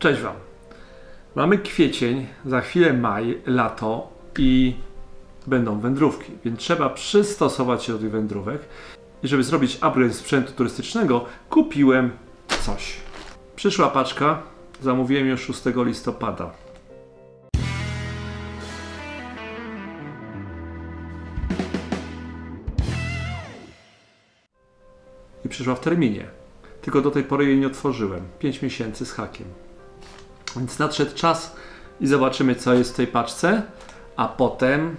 Cześć Wam. Mamy kwiecień, za chwilę maj, lato i będą wędrówki, więc trzeba przystosować się do tych wędrówek. I żeby zrobić upgrade sprzętu turystycznego, kupiłem coś. Przyszła paczka, zamówiłem ją 6 listopada. I przyszła w terminie. Tylko do tej pory jej nie otworzyłem. 5 miesięcy z hakiem. Więc nadszedł czas i zobaczymy, co jest w tej paczce, a potem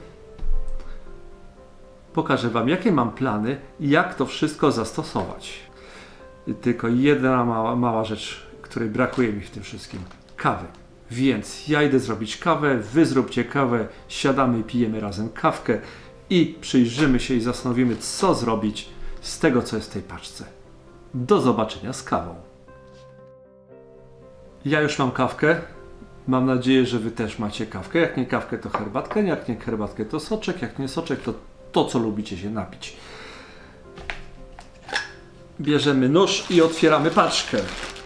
pokażę Wam, jakie mam plany i jak to wszystko zastosować. I tylko jedna mała rzecz, której brakuje mi w tym wszystkim. Kawy. Więc ja idę zrobić kawę, Wy zróbcie kawę, siadamy i pijemy razem kawkę i przyjrzymy się i zastanowimy, co zrobić z tego, co jest w tej paczce. Do zobaczenia z kawą. Ja już mam kawkę. Mam nadzieję, że Wy też macie kawkę. Jak nie kawkę, to herbatkę. Jak nie herbatkę, to soczek. Jak nie soczek, to co lubicie się napić. Bierzemy nóż i otwieramy paczkę.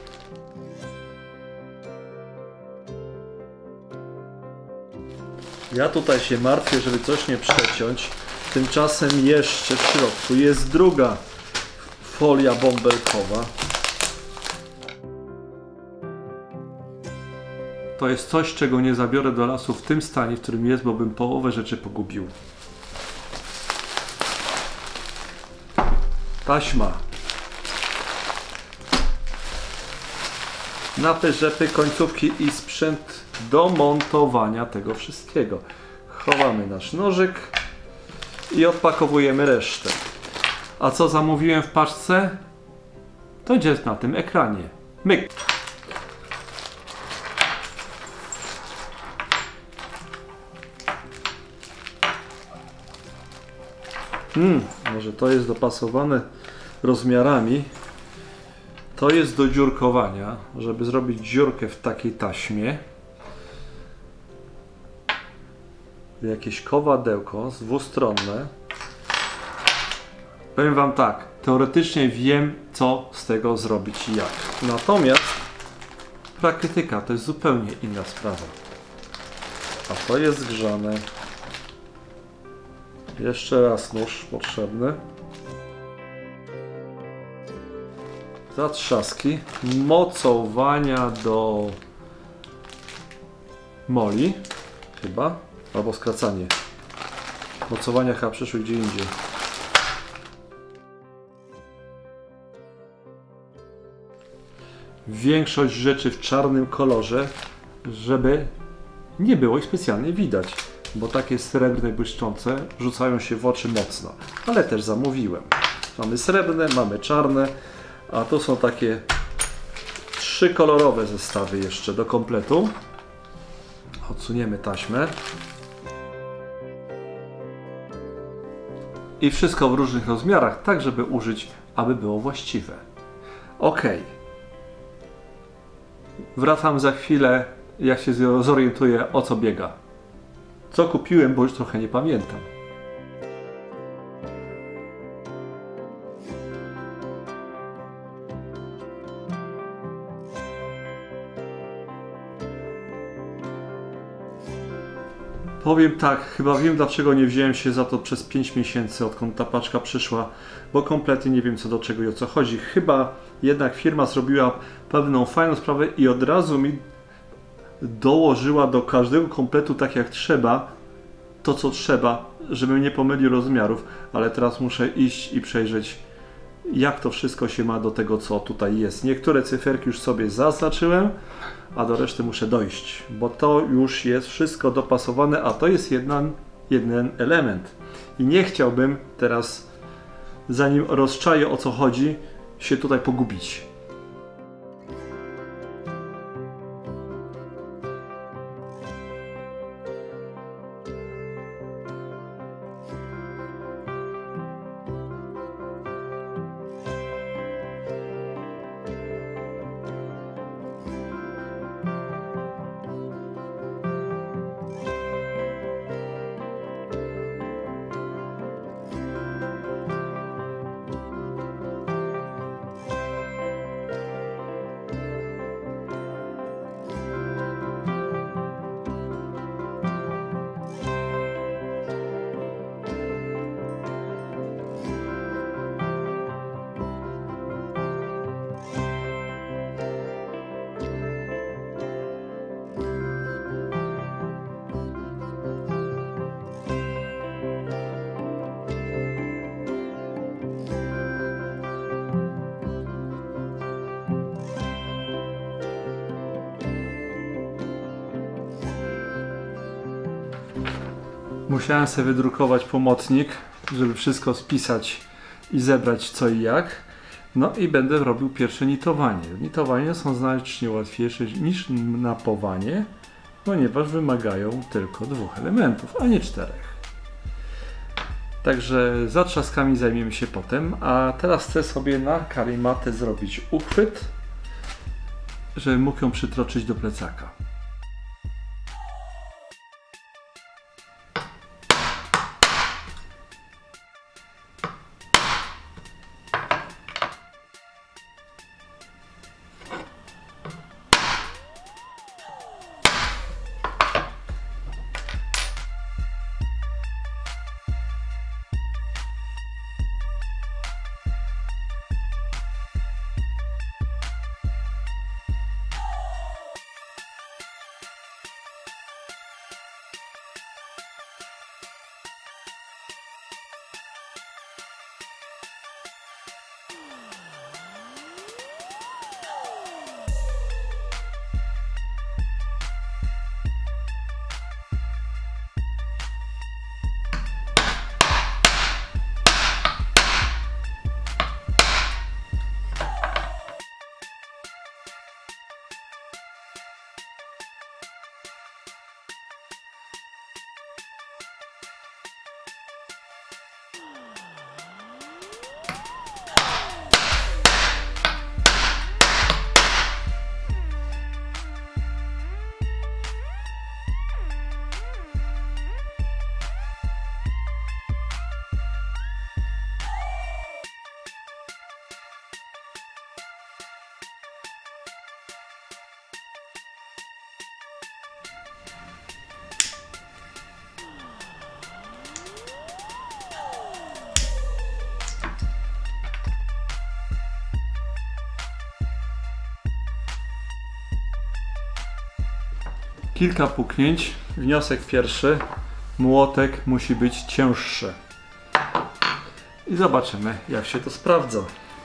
Ja tutaj się martwię, żeby coś nie przeciąć. Tymczasem jeszcze w środku jest druga folia bąbelkowa. To jest coś, czego nie zabiorę do lasu w tym stanie, w którym jest, bo bym połowę rzeczy pogubił. Taśma. Na te rzepy, końcówki i sprzęt do montowania tego wszystkiego. Chowamy nasz nożyk i odpakowujemy resztę. A co zamówiłem w paczce? To jest na tym ekranie. Myk! Może to jest dopasowane rozmiarami. To jest do dziurkowania, żeby zrobić dziurkę w takiej taśmie. Jakieś kowadełko dwustronne. Powiem Wam tak, teoretycznie wiem, co z tego zrobić i jak. Natomiast praktyka to jest zupełnie inna sprawa. A to jest grzane. Jeszcze raz nóż potrzebny. Zatrzaski. Mocowania do moli. Chyba. Albo skracanie. Mocowania chyba przyszły gdzie indziej. Większość rzeczy w czarnym kolorze, żeby nie było ich specjalnie widać. Bo takie srebrne, błyszczące rzucają się w oczy mocno. Ale też zamówiłem. Mamy srebrne, mamy czarne, a to są takie 3 kolorowe zestawy jeszcze do kompletu. Odsuniemy taśmę. I wszystko w różnych rozmiarach, tak żeby użyć, aby było właściwe. Ok. Wracam za chwilę, jak się zorientuję, o co biega. Co kupiłem, bo już trochę nie pamiętam. Powiem tak, chyba wiem, dlaczego nie wziąłem się za to przez 5 miesięcy, odkąd ta paczka przyszła, bo kompletnie nie wiem, co do czego i o co chodzi. Chyba jednak firma zrobiła pewną fajną sprawę i od razu mi dołożyła do każdego kompletu tak jak trzeba, to co trzeba, żebym nie pomylił rozmiarów, ale teraz muszę iść i przejrzeć, jak to wszystko się ma do tego, co tutaj jest. Niektóre cyferki już sobie zaznaczyłem, a do reszty muszę dojść, bo to już jest wszystko dopasowane, a to jest jeden element. I nie chciałbym teraz, zanim rozczaję, o co chodzi, się tutaj pogubić. Musiałem sobie wydrukować pomocnik, żeby wszystko spisać i zebrać co i jak. No i będę robił pierwsze nitowanie. Nitowanie są znacznie łatwiejsze niż napowanie, ponieważ wymagają tylko 2 elementów, a nie 4. Także zatrzaskami zajmiemy się potem, a teraz chcę sobie na karimatę zrobić uchwyt, żeby mógł ją przytroczyć do plecaka. Kilka puknięć. Wniosek pierwszy. Młotek musi być cięższy. I zobaczymy, jak się to sprawdza.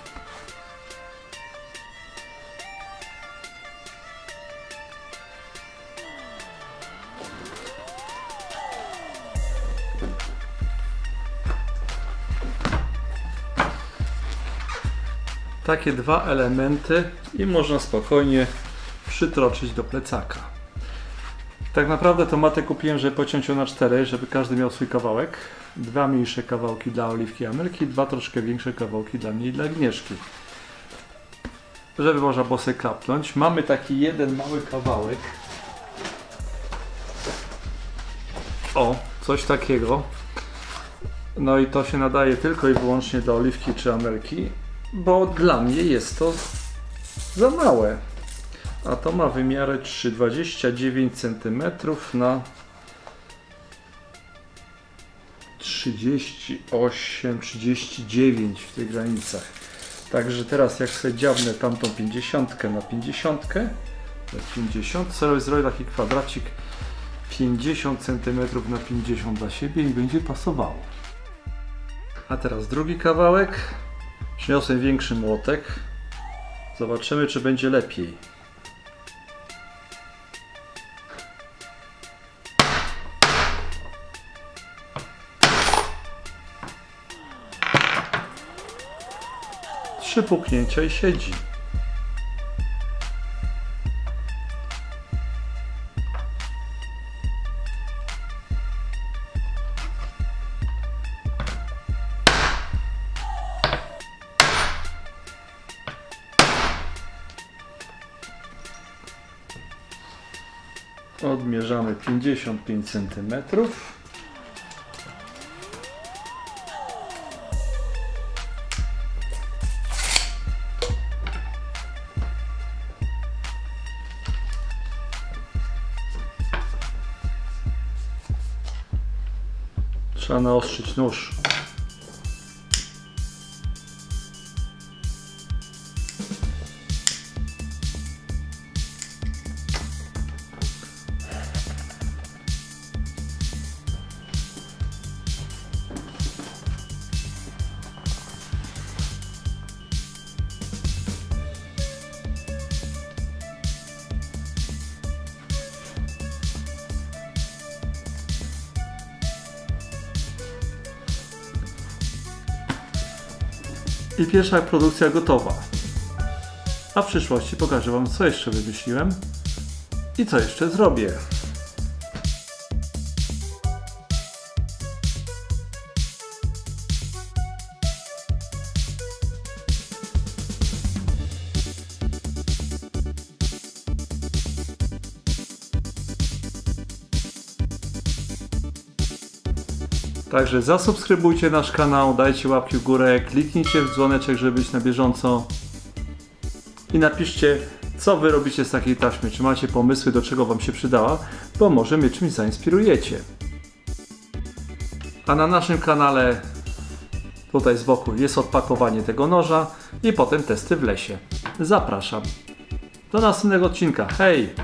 Takie 2 elementy i można spokojnie przytroczyć do plecaka. Tak naprawdę to matę kupiłem, żeby pociąć ją na 4, żeby każdy miał swój kawałek. 2 mniejsze kawałki dla Oliwki i Amelki, 2 troszkę większe kawałki dla mnie i dla Agnieszki. Żeby można było sobie klapnąć. Mamy taki jeden mały kawałek. O, coś takiego. No i to się nadaje tylko i wyłącznie do Oliwki czy Amelki, bo dla mnie jest to za małe. A to ma wymiary 29 cm na 38-39 w tych granicach. Także teraz jak sobie dziabnę tamtą 50 na 50, to 50, zrobię taki kwadracik 50 cm na 50 dla siebie i będzie pasowało. A teraz drugi kawałek. Przyniosłem większy młotek. Zobaczymy, czy będzie lepiej. Trzy puknięcia i siedzi. Odmierzamy 55 cm. Trzeba naostrzyć nóż. I pierwsza produkcja gotowa. A w przyszłości pokażę Wam, co jeszcze wymyśliłem i co jeszcze zrobię. Także zasubskrybujcie nasz kanał, dajcie łapki w górę, kliknijcie w dzwoneczek, żeby być na bieżąco i napiszcie, co Wy robicie z takiej taśmy, czy macie pomysły, do czego Wam się przydała, bo może mnie czymś zainspirujecie. A na naszym kanale tutaj z boku jest odpakowanie tego noża i potem testy w lesie. Zapraszam. Do następnego odcinka. Hej!